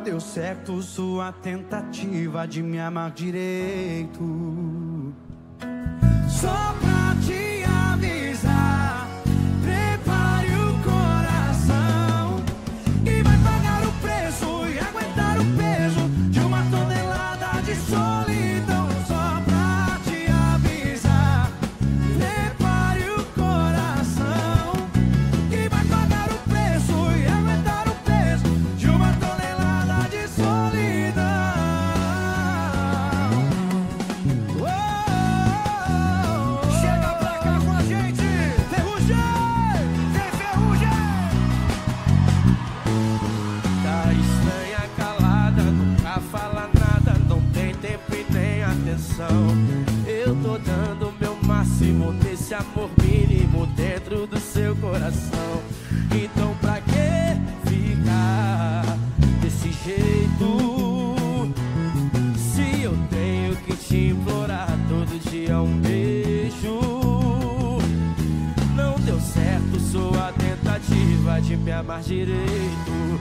deu certo sua tentativa de me amar direito. Só pra te avisar, prepare o coração e vai pagar o preço e aguentar o peso de uma tonelada de solidão. Só pra te avisar, prepare o coração e vai pagar o preço e aguentar o peso de uma tonelada de solidão. Chega pra cá com a gente, Ferrugem! Vem, Ferrugem! Tá estranha, calada, nunca fala nada, não tem tempo e nem atenção. Eu tô dando o meu máximo nesse amor mínimo dentro do seu coração. Então pra que ficar desse jeito? Se eu tenho que te implorar todo dia um beijo. Não deu certo sua tentativa de me amar direito.